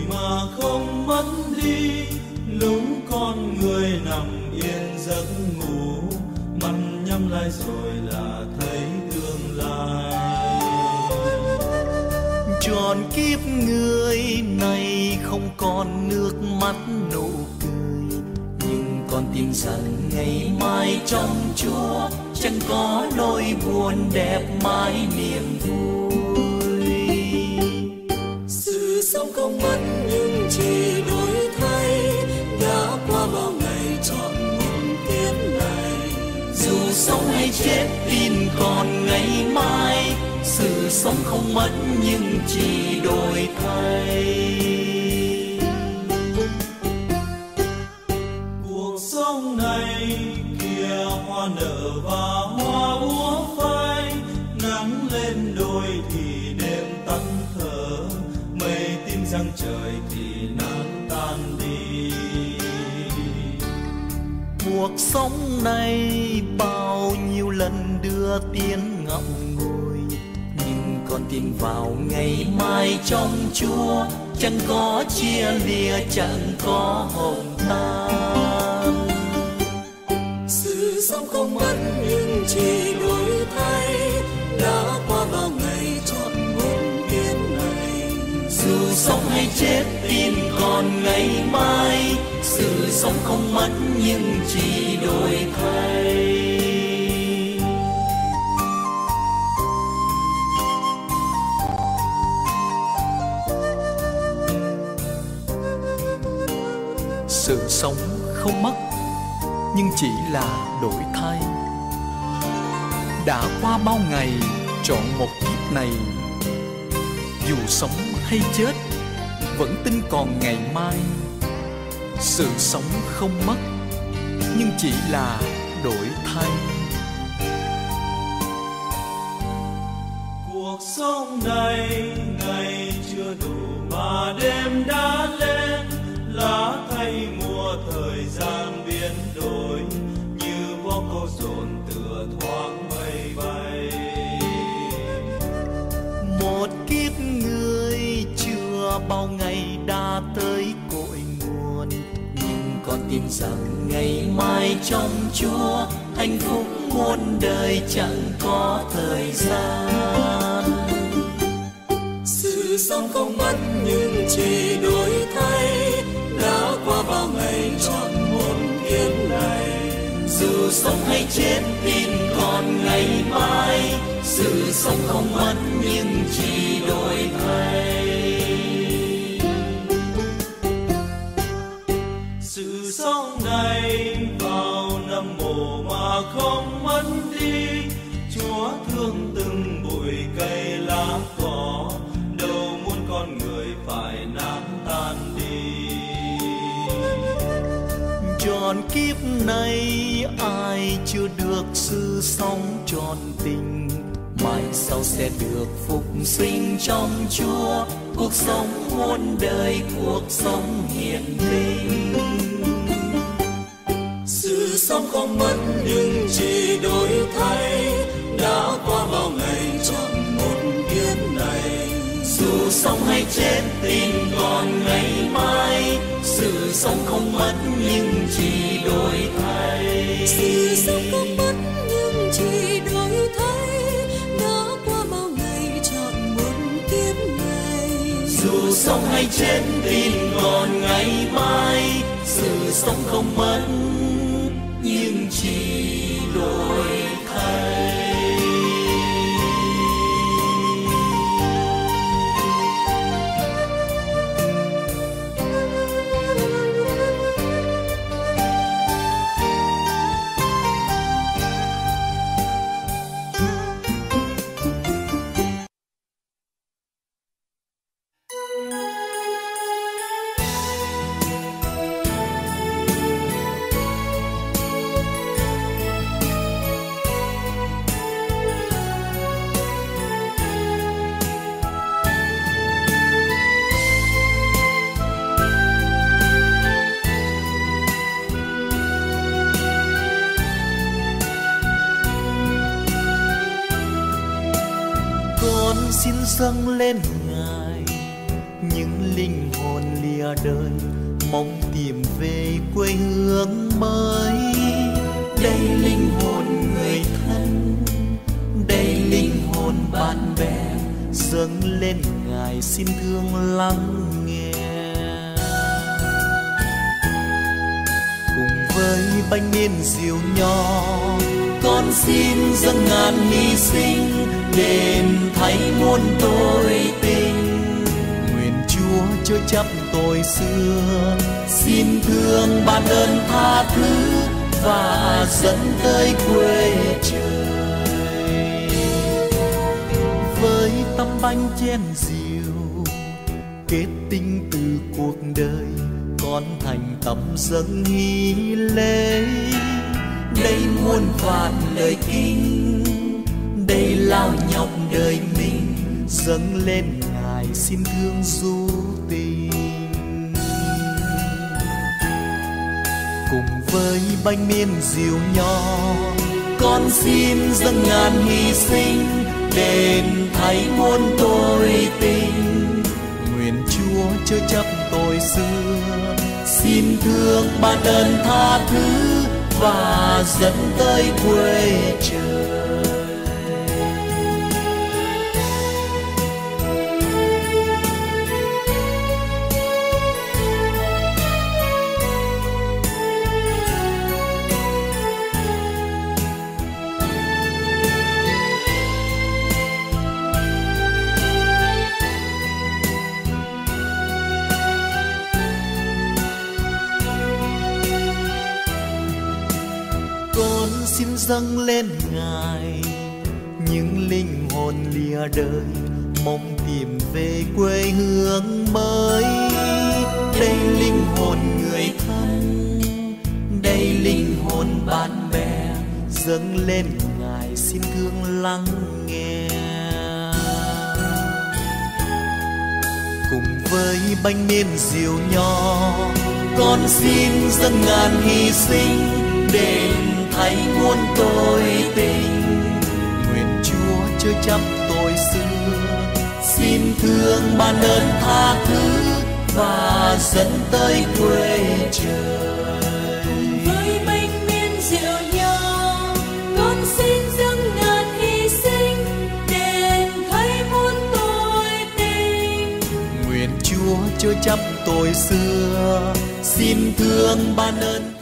mà không mất đi. Lúc con người nằm yên giấc ngủ, mắt nhắm lại rồi là thấy tương lai. Tròn kiếp người này không còn nước mắt nụ cười, nhưng con tin rằng ngày mai trong Chúa chẳng có nỗi buồn, đẹp mãi niềm vui. Sự sống không mất nhưng chỉ đổi thay, đã qua bao ngày trọn một kiếp này. Dù sống hay chết tin còn ngày mai, sự sống không mất nhưng chỉ đổi thay. Cuộc sống này kia hoa nở và hoa úa phai, nắng lên đôi thì đêm tắt thở, mây tím răng trời thì nắng tan đi. Cuộc sống này bao nhiêu lần đưa tiếng ngậm ngùi, nhưng con tin vào ngày mai trong Chúa chẳng có chia lìa, chẳng có hồng tan. Sự sống không mất nhưng chỉ đổi thay, đã qua bao ngày trọn một kiếp này. Dù sống hay chết tin còn ngày mai, sự sống không mất nhưng chỉ đổi thay. Sự sống không mất nhưng chỉ là đổi thay. Đã qua bao ngày trọn một kiếp này, dù sống hay chết vẫn tin còn ngày mai. Sự sống không mất nhưng chỉ là đổi thay. Cuộc sống này ngày chưa đủ mà đêm đã lên, lá thay mùa thời gian biến đổi, như bó câu dồn tựa thoáng mây bay. Một kiếp người chưa bao ngày đã tới cội nguồn, nhưng con tin rằng ngày mai trong Chúa hạnh phúc muôn đời chẳng có thời gian. Sự sống không mất nhưng chỉ đổi thay, đã qua bao ngày trọn một kiếp này. Dù sống hay chết tin còn ngày mai, sự sống không mất nhưng chỉ đổi thay. Sự sống này vào năm mồ mà không mất đi, Chúa thương từng bụi cây lá cỏ, đâu muốn con người phải nát tan đi. Trọn kiếp này ai chưa được sự sống trọn tình, mai sau sẽ được phục sinh trong Chúa, cuộc sống muôn đời, cuộc sống hiền linh. Sự sống không mất nhưng chỉ đổi thay, đã qua bao ngày trọn một kiếp này. Dù sống hay chết tin còn ngày mai, sự sống không mất nhưng chỉ đổi thay. Sự sống không mất nhưng chỉ đổi thay, đã qua bao ngày trọn một kiếp này. Dù sống hay chết tin còn ngày mai, sự sống không mất nhưng chỉ đổi thay. Xin dâng lên Ngài những linh hồn lìa đời, mong tìm về quê hương mới. Đây linh hồn người thân, đây linh hồn bạn bè, dâng lên Ngài xin thương lắng nghe. Cùng với bánh niên diều nho, con xin dâng ngàn hy sinh, đền thay muôn tội tình. Nguyện Chúa chớ chấp tội xưa, xin thương ban ơn tha thứ và dẫn tới quê trời. Với tấm bánh chén diều kết tinh từ cuộc đời, con thành tâm dâng hy lễ. Đây muôn vàn lời kinh, đây lao nhọc đời mình, dâng lên Ngài xin thương du tình. Cùng với bánh niên diều nho, con xin dâng ngàn hy sinh, đền thay muôn tội tình. Nguyện Chúa chớ chấp tội xưa, xin thương ban ơn tha thứ và dẫn tới quê trời. Con xin dâng lên Ngài những linh hồn lìa đời, mong tìm về quê hương mới. Đây linh hồn người thân, đây linh hồn bạn bè, dâng lên Ngài xin thương lắng nghe. Cùng với bánh niên diều nho, con xin dâng ngàn hy sinh, đền thay muôn tội tình. Nguyện Chúa chớ chấp tội xưa, xin thương ban ơn tha thứ và dẫn tới quê trời. Với bánh niên diệu nho, con xin dâng ngàn hy sinh, đền thay muôn tội tình. Nguyện Chúa chớ chấp tội xưa, xin thương ban ơn